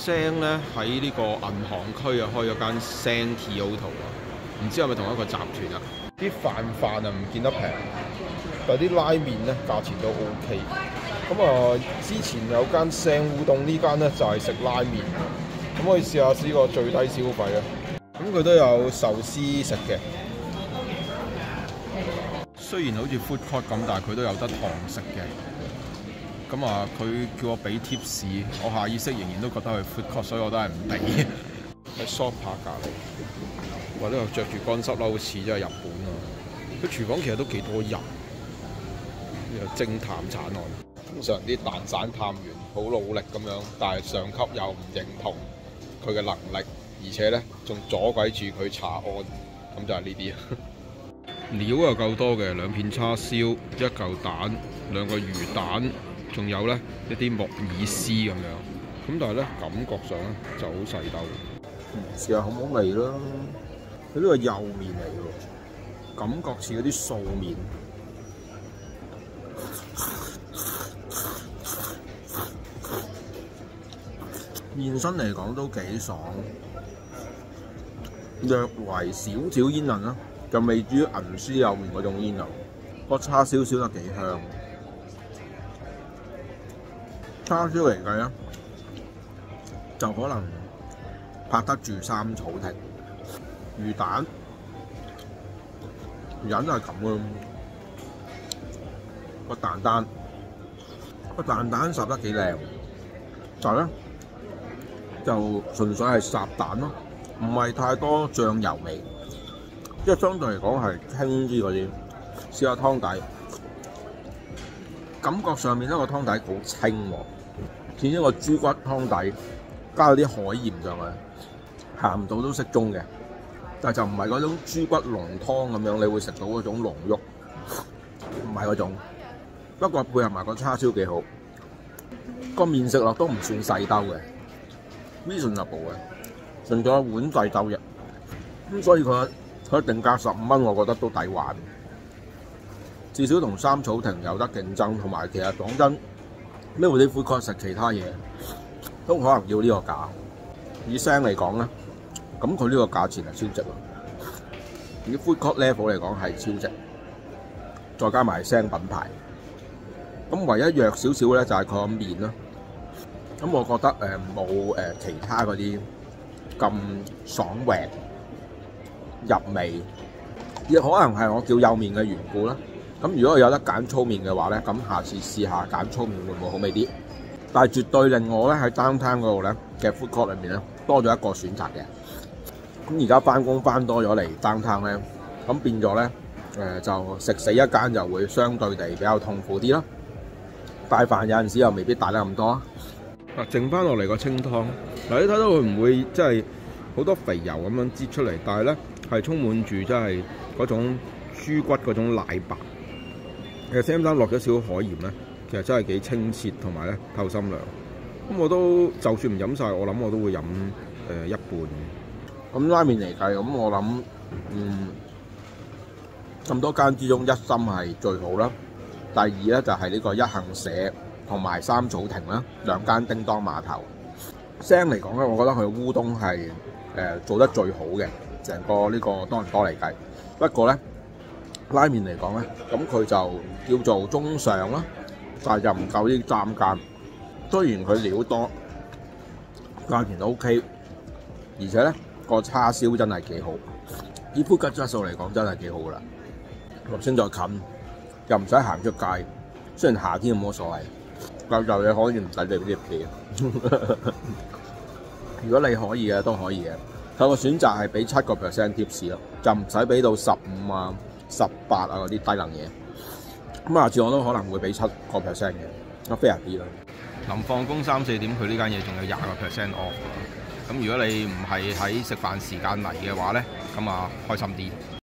聲咧喺呢個銀行區啊開咗間聲 Kyoto 啊，唔知係咪同一個集團啊？啲飯啊唔見得平，但係啲拉麵咧價錢都 OK。咁啊，之前有間聲烏冬，呢間咧就係食拉麵，咁可以試下呢個最低消費啊。咁佢都有壽司食嘅，雖然好似 food court 咁，但係佢都有得堂食嘅。咁啊，佢叫我俾 tips， 我下意識仍然都覺得係 food court， 所以我都係唔俾。喺 shop 隔離，或者又着住乾濕褸，好似真係日本啊！佢廚房其實都幾多人，又偵探慘案。通常啲蛋散探員好努力咁樣，但係上級又唔認同佢嘅能力，而且咧仲阻鬼住佢查案，咁就係呢啲。料又夠多嘅，2片叉燒、1嚿蛋、2個魚蛋。仲有咧一啲木耳絲咁樣，咁但係咧感覺上咧就好細兜。試下好唔好味啦？佢呢個幼麵嚟嘅喎，感覺似嗰啲素麵。麵身嚟講都幾爽，略為少少煙韌啦，就未至於銀絲幼麵嗰種煙韌。個叉燒燒得幾香。叉燒嚟計咧，就可能拍得住三草亭。魚蛋都係咁嘅，個蛋烚得幾靚，但係咧就純粹係烚蛋咯，唔係太多醬油味，即係相對嚟講係清啲嗰啲。試下湯底。感覺上面呢個湯底好清喎，似一個豬骨湯底，加咗啲海鹽上去，鹹度都適中嘅，但係就唔係嗰種豬骨濃湯咁樣，你會食到嗰種濃郁，唔係嗰種。不過配合埋個叉燒幾好，個麵食落都唔算細兜嘅 ，reasonable 嘅，純粹一碗細兜嘅，咁所以佢定價15蚊，我覺得都抵玩。至少同三草亭有得競爭，同埋其實講真，呢度啲 food court 食其他嘢都可能要呢個價。以聲嚟講咧，咁佢呢個價錢係超值啊！以 food court level 嚟講係超值，再加埋聲品牌。咁唯一弱少少咧就係佢個麵啦。咁我覺得冇其他嗰啲咁爽滑入味，亦可能係我叫幼麵嘅緣故啦。咁如果有得揀粗麵嘅話咧，咁下次試下揀粗麵會唔會好味啲？但係絕對令我咧喺 downtown 嗰度咧嘅 food court 裏面咧多咗一個選擇嘅。咁而家翻工翻多咗嚟 downtown 咧，咁變咗咧就食死一間就會相對地比較痛苦啲啦。帶飯有陣時又未必帶得咁多。嗱，剩翻落嚟個清湯，嗱你睇到佢唔會即係好多肥油咁樣擠出嚟，但係咧係充滿住即係嗰種豬骨嗰種奶白。其實 Sam 生落咗少少海鹽咧，其實真係幾清澈同埋咧透心涼。咁我都就算唔飲晒，我諗我都會飲一半。咁拉麵嚟計，咁我諗咁多間之中，一心係最好啦。第二咧就係呢個一幸社同埋三草亭啦，2間叮當碼頭。聲嚟講咧，我覺得佢烏冬係做得最好嘅，成個呢個多倫多嚟計。不過咧，拉麵嚟講咧，咁佢就叫做中上啦，但係就唔夠呢3間。雖然佢料多，價錢都 OK， 而且咧個叉燒真係幾好。以food court質素嚟講，真係幾好噶啦。落先再近，又唔使行出街。雖然夏天冇乜所謂，就你可以唔使俾啲錢。如果你可以嘅都可以嘅。佢個選擇係俾7% tips 咯，就唔使俾到15啊、18啊嗰啲低能嘢。咁下次我都可能會俾7% 嘅，我 fair 啲咯。臨放工3、4點，佢呢間嘢仲有20% off。咁如果你唔係喺食飯時間嚟嘅話咧，咁啊開心啲。